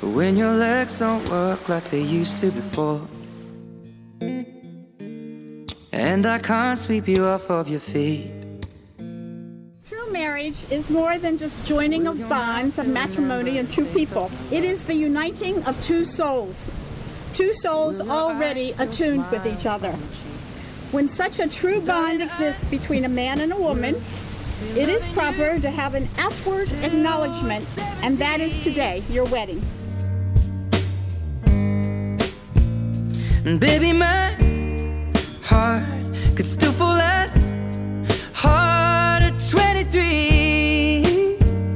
But when your legs don't work like they used to before, and I can't sweep you off of your feet. True marriage is more than just joining of bonds of matrimony of two people. It is the uniting of two souls already attuned with each other. When such a true bond exists between a man and a woman, it is proper to have an outward acknowledgement, and that is today, your wedding. And baby, my heart could still fall less hard at 23.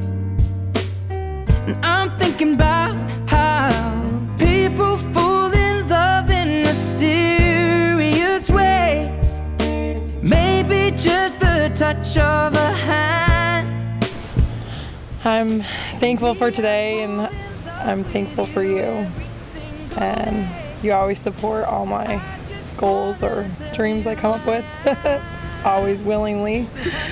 And I'm thinking about how people fall in love in mysterious ways. Maybe just the touch of a hand. I'm thankful for today, and I'm thankful for you. And you always support all my goals or dreams I come up with, always willingly.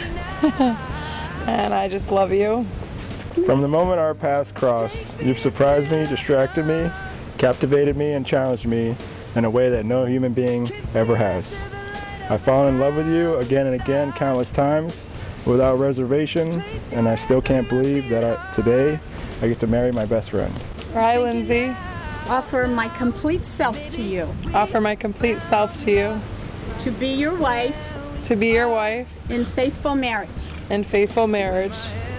And I just love you. From the moment our paths crossed, you've surprised me, distracted me, captivated me, and challenged me in a way that no human being ever has. I've fallen in love with you again and again, countless times, without reservation, and I still can't believe that today I get to marry my best friend. Hi, Lindsey. Offer my complete self to you. Offer my complete self to you. To be your wife. To be your wife. In faithful marriage. In faithful marriage.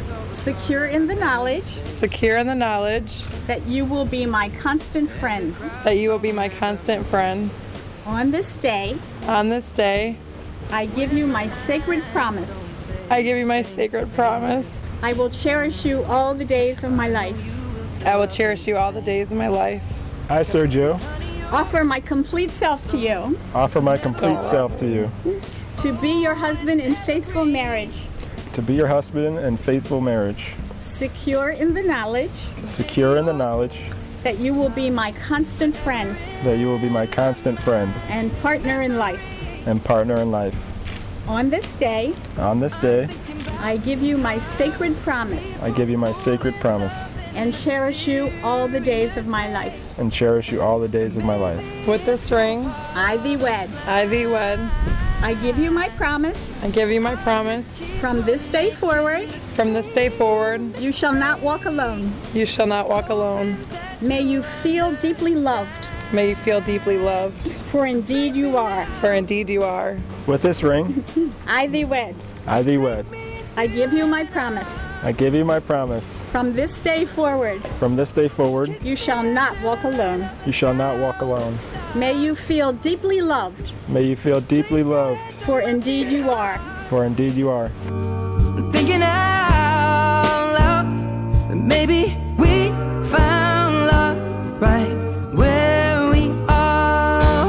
Secure in the knowledge. Secure in the knowledge. That you will be my constant friend. That you will be my constant friend. On this day. On this day. I give you my sacred promise. I give you my sacred promise. I will cherish you all the days of my life. I will cherish you all the days of my life. I, Sergio, offer my complete self to you. Offer my complete self to you. To be your husband in faithful marriage. To be your husband in faithful marriage. Secure in the knowledge. Secure in the knowledge. That you will be my constant friend. That you will be my constant friend. And partner in life. And partner in life. On this day. On this day. I give you my sacred promise. I give you my sacred promise. And cherish you all the days of my life. And cherish you all the days of my life. With this ring, I thee wed. I thee wed. I give you my promise. I give you my promise. From this day forward. From this day forward. You shall not walk alone. You shall not walk alone. May you feel deeply loved. May you feel deeply loved. For indeed you are. For indeed you are. With this ring, I thee wed. I thee wed. I give you my promise. I give you my promise. From this day forward. From this day forward. You shall not walk alone. You shall not walk alone. May you feel deeply loved. May you feel deeply loved. For indeed you are. For indeed you are. I'm thinking out loud that maybe we found love right where we are.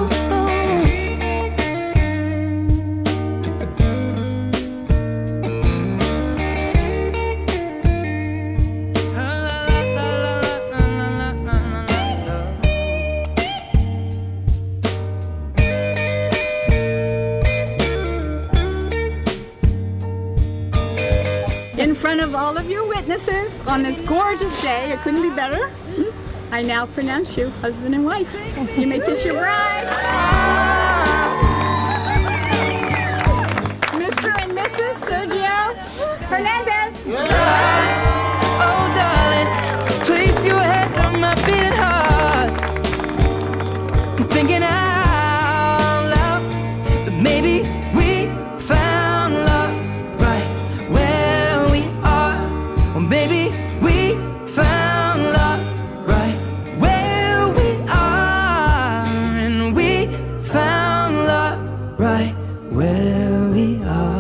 In front of all of your witnesses on this gorgeous day, it couldn't be better, I now pronounce you husband and wife. You may kiss your bride. Mr. and Mrs. Sergio Hernandez. Oh, darling, place your head on my beating heart. I'm thinking out loud that maybe we found love right where we are. Or maybe we found love right where we are. And we found love right where we are.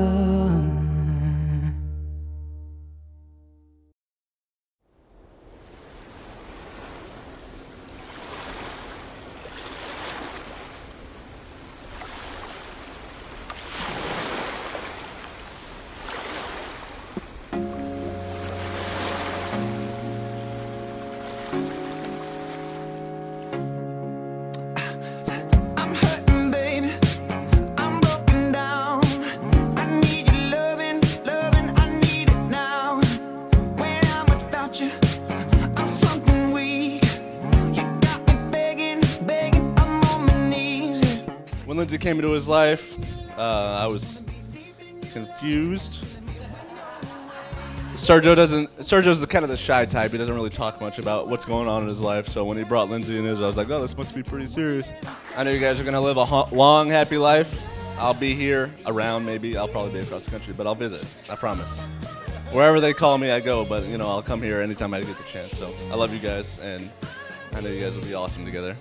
I'm hurting, baby. I'm broken down. I need your loving, loving. I need it now. When I'm without you, I'm something weak. Lindsey came into his life, I was confused. Sergio's kind of the shy type. He doesn't really talk much about what's going on in his life. So when he brought Lindsey in his, I was like, oh, this must be pretty serious. I know you guys are going to live a long, happy life. I'll be here around, maybe. I'll probably be across the country, but I'll visit. I promise. Wherever they call me, I go. But, you know, I'll come here anytime I get the chance. So I love you guys, and I know you guys will be awesome together.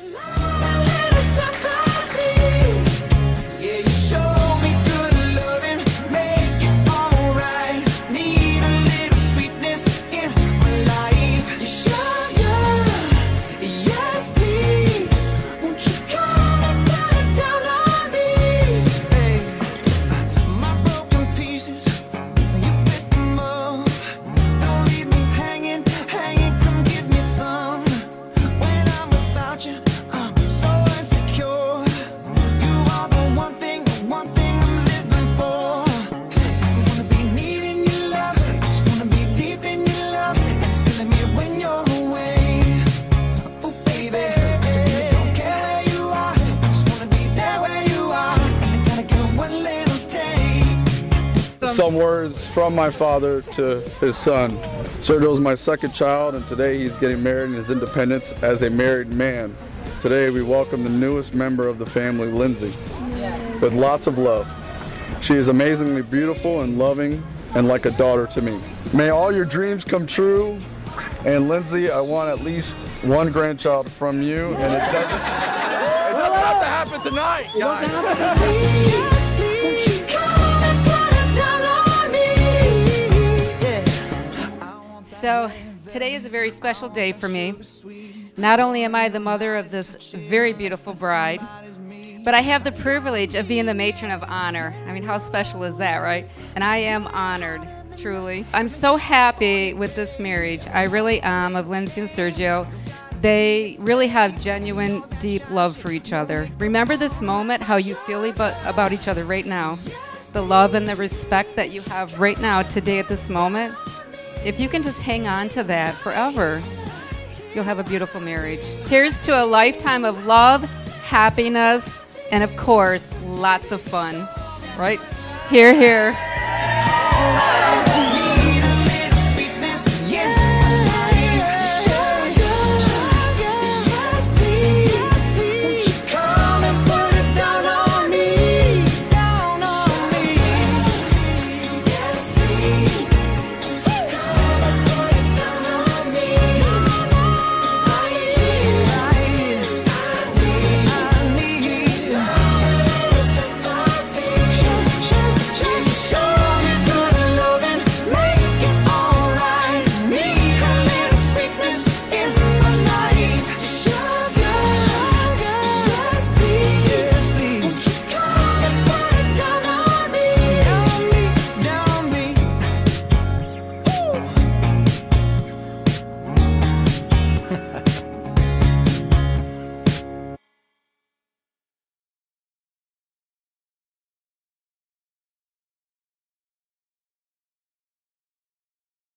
Some words from my father to his son. Sergio is my second child, and today he's getting married in his independence as a married man. Today we welcome the newest member of the family, Lindsey, with lots of love. She is amazingly beautiful and loving and like a daughter to me. May all your dreams come true, and Lindsey, I want at least one grandchild from you, and it doesn't have to happen tonight, guys. So today is a very special day for me. Not only am I the mother of this very beautiful bride, but I have the privilege of being the matron of honor. I mean, how special is that, right? And I am honored, truly. I'm so happy with this marriage. I really am, of Lindsey and Sergio. They really have genuine, deep love for each other. Remember this moment, how you feel about each other right now. The love and the respect that you have right now, today at this moment. If you can just hang on to that forever, you'll have a beautiful marriage. Here's to a lifetime of love, happiness, and of course, lots of fun, right? Hear, hear.